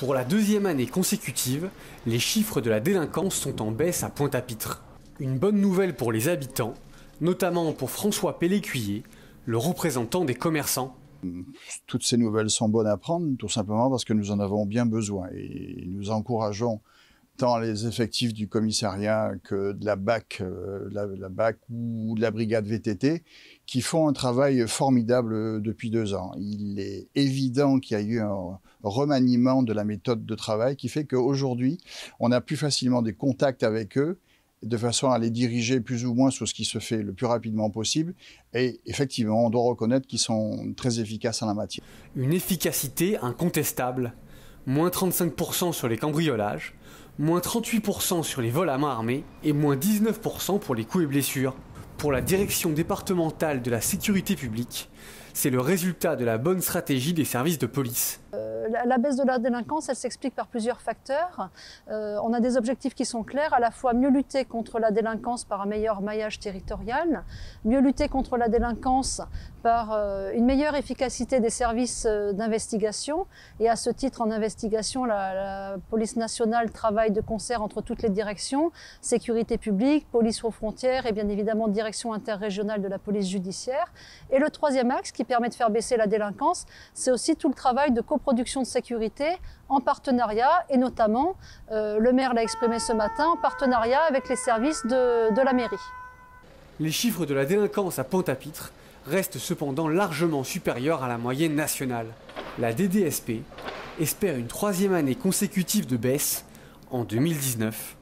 Pour la deuxième année consécutive, les chiffres de la délinquance sont en baisse à Pointe-à-Pitre. Une bonne nouvelle pour les habitants, notamment pour François Pellécuyer, le représentant des commerçants. Toutes ces nouvelles sont bonnes à prendre, tout simplement parce que nous en avons bien besoin. Et nous encourageons tant les effectifs du commissariat que de la BAC, la BAC ou de la brigade VTT, qui font un travail formidable depuis 2 ans. Il est évident qu'il y a eu un remaniement de la méthode de travail qui fait qu'aujourd'hui, on a plus facilement des contacts avec eux, de façon à les diriger plus ou moins sur ce qui se fait le plus rapidement possible. Et effectivement, on doit reconnaître qu'ils sont très efficaces en la matière. Une efficacité incontestable. Moins 35% sur les cambriolages, moins 38% sur les vols à main armée et moins 19% pour les coups et blessures. Pour la direction départementale de la sécurité publique, c'est le résultat de la bonne stratégie des services de police. La baisse de la délinquance, elle s'explique par plusieurs facteurs. On a des objectifs qui sont clairs, à la fois mieux lutter contre la délinquance par un meilleur maillage territorial, mieux lutter contre la délinquance par une meilleure efficacité des services d'investigation. Et à ce titre, en investigation, la police nationale travaille de concert entre toutes les directions, sécurité publique, police aux frontières et bien évidemment direction interrégionale de la police judiciaire. Et le troisième axe qui permet de faire baisser la délinquance, c'est aussi tout le travail de coproduction de sécurité en partenariat et notamment, le maire l'a exprimé ce matin, en partenariat avec les services de la mairie. Les chiffres de la délinquance à Pointe-à-Pitre restent cependant largement supérieurs à la moyenne nationale. La DDSP espère une 3e année consécutive de baisse en 2019.